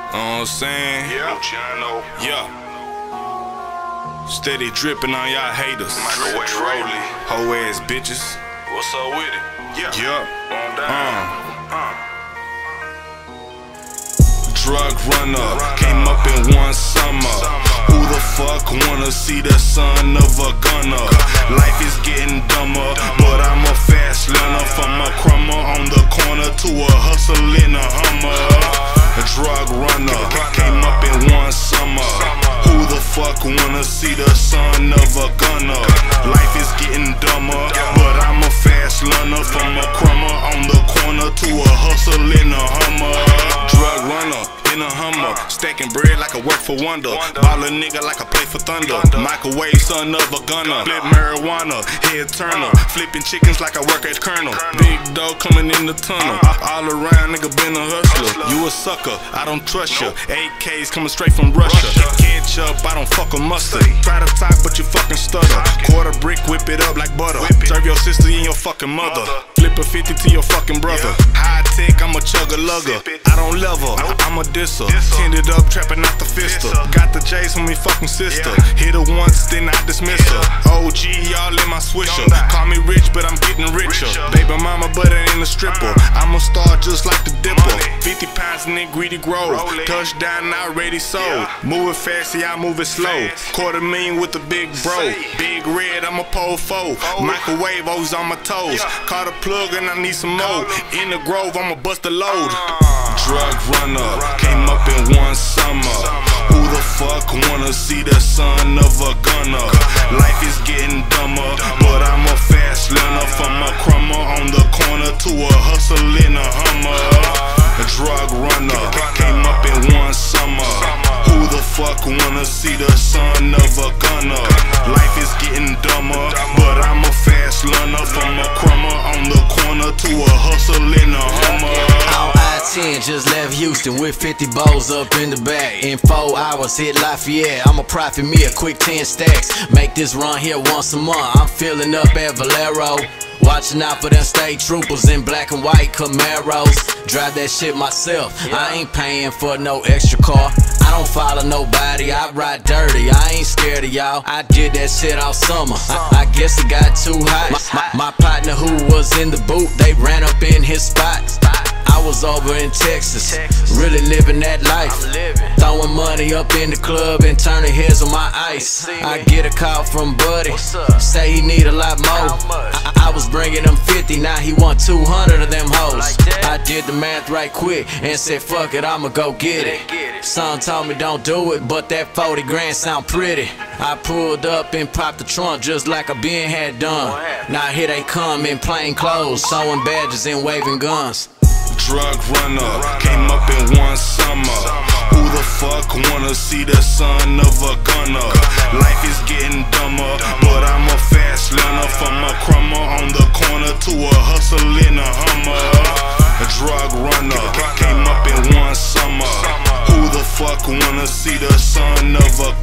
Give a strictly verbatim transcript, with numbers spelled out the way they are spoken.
Know what I'm saying? Yeah, Luciano. Yeah. Steady dripping on y'all haters. Microwave Rolly. Hoe ass bitches. What's up with it? Yeah. Yeah. On down. Uh. Uh. Drug runner. Came up in one summer. Who the fuck wanna see the son of a gunner? Life is getting dumber, but I'm a fast learner. From a crummer on the corner to a hustle in a Hummer. A drug runner, came up in one summer. Who the fuck wanna see the son of a gunner? Life is getting dumber, but I'm a fast learner. From a crummer on the corner to a hustle in a Hummer. Drug runner in a Hummer, stacking bread like I work for Wonder. Ball a nigga like I play for Thunder. Microwave son of a gunner. Flip marijuana, head turner. Flipping chickens like I work at Colonel. Big dog coming in the tunnel. All around nigga been a hustler. You a sucker, I don't trust ya. A Ks coming straight from Russia. Ketchup, I don't fuck a mustard. Try to talk but you fucking stutter. Quarter brick, whip it up like butter. Serve your sister and your fucking mother. Flip a fifty to your fucking brother. High tech, I'm a chugger lugger. I don't love her, I'm a disser. Tended up, trapping out the fister. Got the J's from me fucking sister. Hit her once, then I dismiss her. O G, y'all in my swisher. Call me rich, but I'm getting richer. Baby mama, but I ain't a stripper. I'm a star just like the Dipper. fifty pounds in that greedy grove. Touchdown, already sold. Moving fast, yeah, I move it slow. Quarter million with the big bro. Big red, I'm a pole foe. Microwave, always on my toes. Caught a plug and I need some more. In the grove, I'ma bust a load. Drug runner, came up in one summer. Who the fuck wanna see the son of a gunner? Life is getting dumber, but I'm a fast learner. From a crummer on the corner to a hustle in a Hummer. A drug runner, came up in one summer. Who the fuck wanna see the son of a gunner? Life is getting dumber, but I'm a fast learner. From a crummer on the corner to a hustle in a Hummer. I ten just left Houston with fifty bowls up in the bag. In four hours hit Lafayette, I'ma profit me a quick ten stacks. Make this run here once a month, I'm filling up at Valero. Watching out for them state troopers in black and white Camaros. Drive that shit myself, I ain't paying for no extra car. I don't follow nobody, I ride dirty, I ain't scared of y'all. I did that shit all summer, I, I guess it got too hot. My, my partner who was in the booth, they ran up in his spot. I was over in Texas, really living that life. Throwing money up in the club and turning heads on my ice. I get a call from Buddy, say he need a lot more. I, I was bringing him fifty, now he want two hundred of them hoes. I did the math right quick and said fuck it, I'ma go get it. Son told me don't do it, but that forty grand sound pretty. I pulled up and popped the trunk just like a Ben had done. Now here they come in plain clothes, sewing badges and waving guns. Drug runner, came up in one summer. Who the fuck wanna see the son of a gunner? Life is getting dumber, but I'm a fast learner. From a crummer on the corner to a hustle in a Hummer. A drug runner, came up in one summer. Who the fuck wanna see the son of a